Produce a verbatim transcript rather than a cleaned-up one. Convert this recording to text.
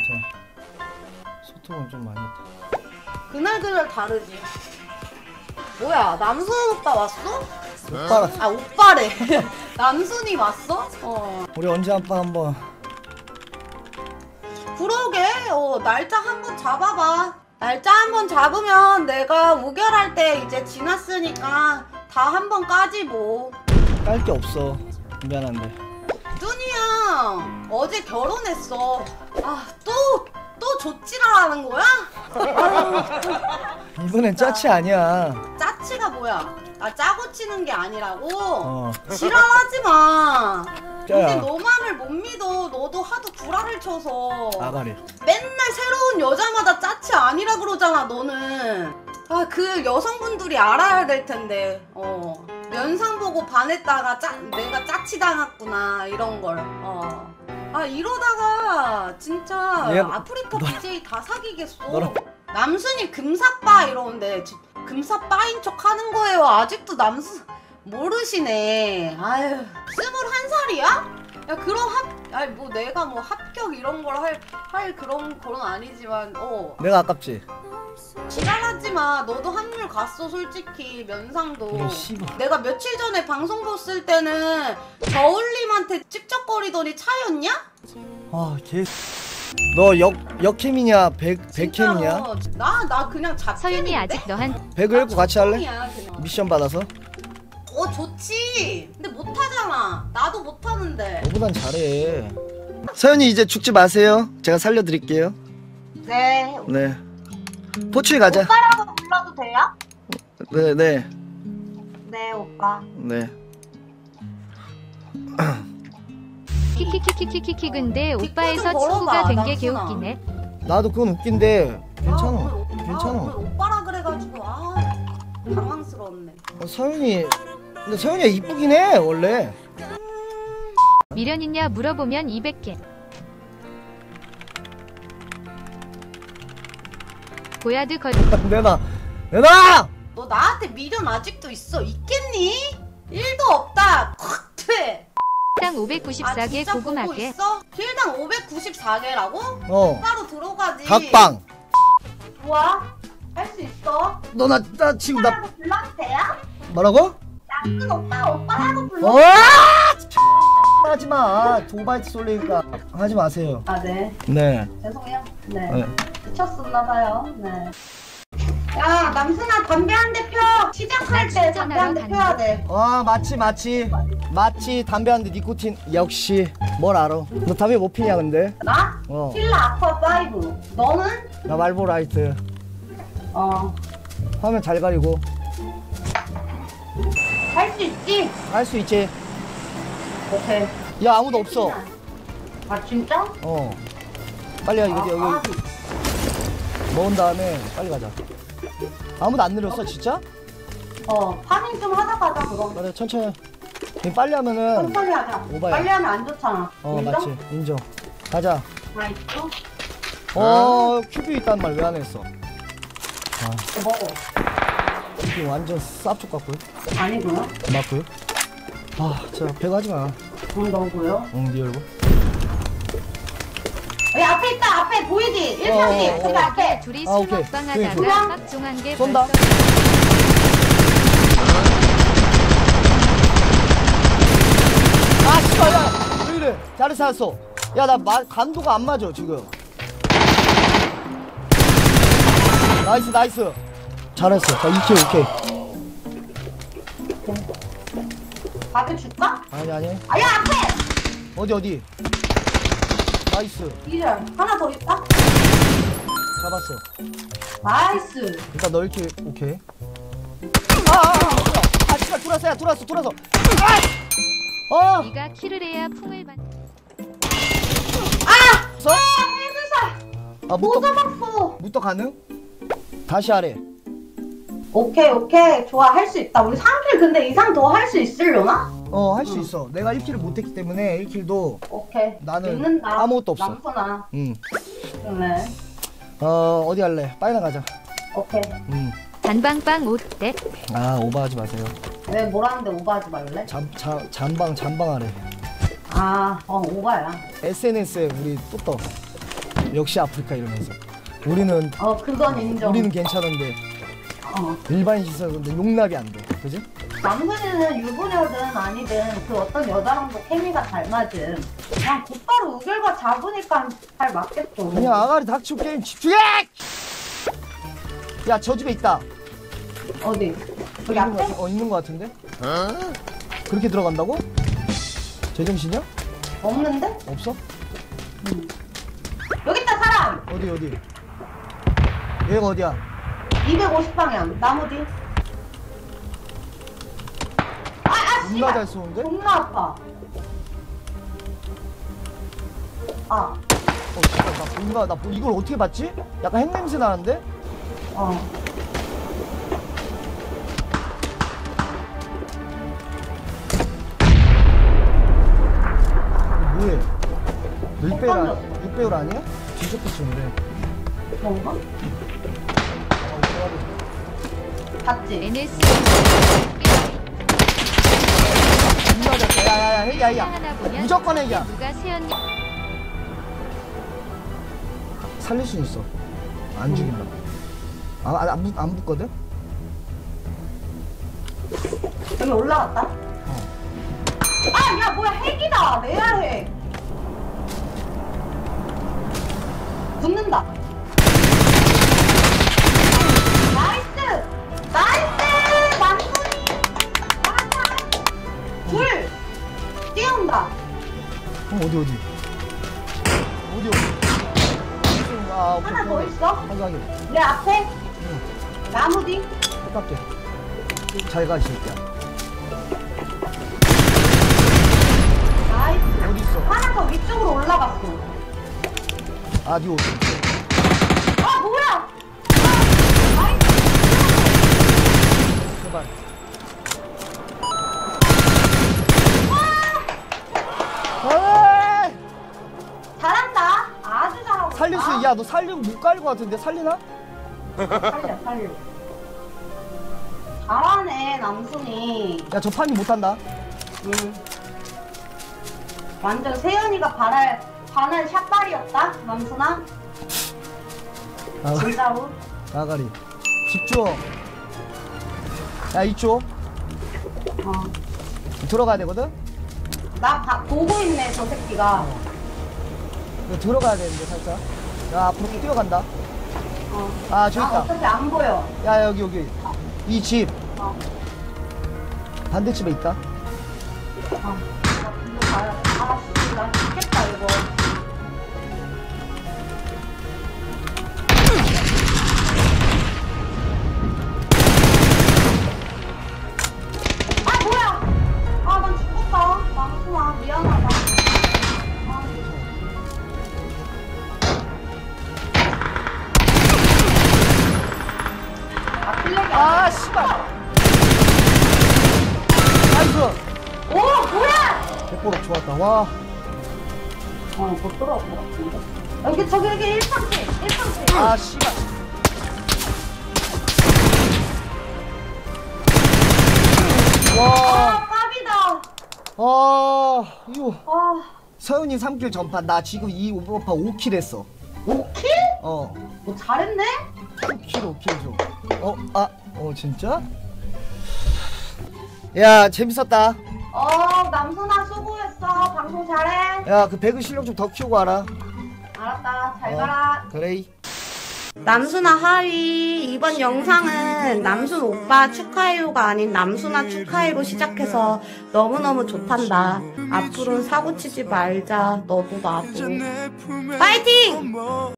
소통은 좀 많이 했다. 그날 그날 다르지. 뭐야, 남순 오빠 왔어? 오빠라. 아, 오빠래. 남순이 왔어? 어. 우리 언제 한번 한번. 그러게. 어, 날짜 한번 잡아봐. 날짜 한번 잡으면 내가 우결할 때 이제 지났으니까 다 한번 까지 뭐. 깔 게 없어. 미안한데. 뚜니 형 어제 결혼했어. 아, 또 또 조치라라는 거야? 이번엔 짜치 아니야. 짜치가 뭐야? 아, 짜고 치는 게 아니라고? 어. 지랄하지 마. 짜야. 근데 너만을 못 믿어. 너도 하도 구라를 쳐서. 아가리. 맨날 새로운 여자마다 짜치 아니라 그러잖아, 너는. 아, 그 여성분들이 알아야 될 텐데. 어. 면상 보고 반했다가 짜, 내가 짜치 당했구나, 이런 걸. 어. 아, 이러다가 진짜 얘가- 아프리카 비제이 다 사귀겠어. 너랑- 남순이 금사빠 이러는데 지- 금사빠인 척 하는 거예요. 아직도 남순 모르시네. 아유, 스물한 살이야? 야, 그럼 합, 아니 뭐 내가 뭐 합격 이런 걸 할 할 그런 건 아니지만, 어. 내가 아깝지. 지랄하지 마. 너도 확률 갔어, 솔직히. 면상도. 이런 씨발. 내가 며칠 전에 방송 봤을 때는 저울님한테 찝쩍거리더니 차였냐? 아 개. 너 역 역캠이냐 백 백캠이냐? 나, 나 그냥 잡. 서윤이 아직 너한 백을 읽고 같이 할래? 그냥. 미션 받아서? 어, 좋지. 근데 못하잖아. 나도 못하는데. 너보단 잘해. 서연이 이제 죽지 마세요. 제가 살려드릴게요. 네. 네. 포추이 가자. 오빠라고 불러도 돼요? 네, 네, 네, 오빠. 네. 키키키키키키키. 근데 뒷골 오빠에서 좀 걸어봐, 친구가 된 게 남순아. 개웃기네. 나도 그건 웃긴데 괜찮아. 아, 오늘 오- 아, 괜찮아. 오늘 오빠라 그래가지고 아, 당황스러웠네. 어, 서연이 근데 서연이가 이쁘긴 해 원래. 미련 있냐 물어보면 이백 개. 고야드 거. 내놔, 내놔. 너 나한테 미련 아직도 있어? 있겠니? 일도 없다. 확 돼. 당 아, 오백구십사 개 진짜 보고 고구마게. 있어? 킬당 오백구십사 개라고? 어. 따로 들어가지. 각방. 좋아. 할 수 있어. 너 나 나 지금 나 오빠라고 불러도 돼요? 뭐라고? 남순 오빠 오빠라고 불러. 어? 하지 마. 도바이트 쏠리니까 하지 마세요. 아, 네. 네. 죄송해요. 네. 네. 미쳤었나봐요. 네. 야, 남순아, 담배 한 대 펴. 시작할 때 담배 한 대 펴야 돼. 아 맞지 맞지 맞지. 담배 한 대 니코틴. 역시 뭘 알아. 너 담배 못 피냐 근데? 나? 어. 킬라 아쿠아 파이브. 너는? 나 말보라이트. 어. 화면 잘 가리고. 할 수 있지? 할 수 있지. 오케이. 야 아무도 없어. 아, 진짜? 어. 빨리 야 여기 아, 여기 먹은 다음에 빨리 가자. 아무도 안 내렸어 진짜? 어, 파밍 좀 하다 가자, 그럼. 그래 천천히. 그냥 빨리 하면은 천천히 하자. 오바야. 빨리 하면 안 좋잖아. 어 인정? 맞지 인정. 가자. 나 있어? 어 큐브 있단 말 왜 안 했어? 아 이거 먹어. 큐브 완전 쌉쪽 같고요. 아니구나. 맞고요. 아 진짜 배가 하지 마. 응, 너고요. 응, 네 얼굴. 여기 앞에 있다, 앞에 보이지? 일 어, 평지. 어, 어. 거기 앞에. 둘이 아, 술 오케이. 먹방 그래, 그래. 하다가 빡종한 게 쏜다. 벌써. 아 씨발 야 왜 이래? 잘해서 살았어. 야나 감도가 안 맞아 지금. 나이스 나이스. 잘했어. 자 이 킬 오케이. 밥을 줄까? 아니 아니. 아, 야, 앞에! 어디 어디. 나이스. 이절. 하나 더 있다? 잡았어. 나이스. 일단 너 이렇게 오케이. 아아아 아, 아, 씨발 돌았어 야 돌았어 돌았어. 아! 어! 네가 키를 해야 풍을 받. 아! 써? 해주사! 아 뭐 무떡 잡았어? 무떡 가능? 다시 하래. 오케이, 오케이. 좋아, 할 수 있다. 우리 삼 킬 근데 이상 더 할 수 있으려나? 어 할 수 응. 있어. 내가 일 킬을 못했기 때문에 일 킬도 오케이. 나는 믿는다. 아무것도 없어. 남순아. 응. 네. 어 어디 할래? 빨리 나가자. 오케이. 응. 단방방 옷대. 아 오버하지 마세요. 왜 뭐라는데 오버하지 말래? 잠, 자, 잠방 잠방하래. 아, 어, 오바야. 에스엔에스에 우리 또 떠. 역시 아프리카 이러면서. 우리는 어 그건 인정. 우리는 괜찮은데 어. 일반 시선인데 용납이 안 돼. 그지? 남순이는 유부녀든 아니든 그 어떤 여자랑도 케미가 잘 맞음. 그냥 곧바로 우결과 잡으니까 잘 맞겠어. 그냥 아가리 닥치고 게임 집중해! 야, 저 집에 있다. 어디? 여기 있는 거, 앞에? 같- 어, 있는 거 같은데? 그렇게 들어간다고? 제정신이야? 없는데? 없어? 여기 있다 사람! 어디 어디? 얘가 어디야? 이백오십 방향 나무 뒤. 아, 아, 존나 씨발! 잘 쏘는데? 존나 아파. 아, 어, 잠깐, 나 뭔가, 나 뭐- 이걸 어떻게 봤지? 약간 핵냄새 나는데? 어. 뭐해? 육 배율, 던졌어. 아, 육 배율 아니야? 진짜 끝인데. 그런가? 어, 대박이다. 봤지? 에ヌ.에스 존나 잘 쏘. 야야야, 핵이야, 핵이야. 하나 보면 무조건 핵이야. 누가 세연님 살릴 수 있어. 안 죽인다. 아, 안, 안, 붙- 안 붙거든? 여기 올라갔다? 어. 아, 야, 뭐야, 핵이다! 레알 핵! 붙는다! 나이스! 나이스! 남순이! 알았다! 둘! 뛰어온다! 어, 어디, 어디? 어디, 어디? 아, 오케이, 하나 더 오케이. 있어? 확인하게. 내 앞에? 응, 나무 뒤? 똑같게. 잘 가, 이 새끼야. 나이스! 어디 있어? 하나 더 위쪽으로 올라갔어. 아, 니 어디? 아, 뭐야! 아, 나이스! 제발. 아! 잘한다! 아주 잘하고 살릴 수, 있다. 야, 너 살리면 못 갈 것 같은데, 살리나? 살려, 살려. 잘하네, 남순이. 야, 저 판이 못한다. 음. 완전 세연이가 바랄, 반할 샷발이었다, 남순아. 아, 진짜로. 아가리. 집중. 야, 이쪽. 어. 들어가야 되거든? 나 봐, 보고 있네, 저 새끼가. 이거 들어가야 되는데, 살짝. 야, 앞으로 뛰어간다. 어. 아, 저기 아, 있다. 어차피 안 보여. 야, 여기, 여기. 이 집. 어. 반대집에 있다. 어. 나 이거 가야 돼. 아, 씨, 나 죽겠다, 이거. 아, 뭐야! 아, 난 죽었다. 남순아, 미안하다. 아, 아, 필력이 안 아, 씨발. 나이스. 오, 뭐야! 백보록 좋았다. 와. 어, 못 돌아올 것 같은데. 여기, 저기, 여기 일 평지! 일 평지! 아, 씨발. 와. 아, 깝이다! 아, 이거. 아, 서윤이 삼 킬 전판. 나 지금 이 오버파 오 킬 했어. 오 킬? 어. 너 잘했네? 오 킬, 오 킬 줘. 어, 아, 어, 진짜? 야, 재밌었다. 어, 남순아 수고했어. 방송 잘해. 야, 그 배그 실력 좀 더 키우고 와라. 알았다. 잘 어, 가라. 그래. 남순아 하위. 이번 영상은 남순 오빠 축하해요가 아닌 남순아 축하해로 시작해서 너무너무 좋단다. 앞으로는 사고 치지 말자. 너도 나도. 파이팅!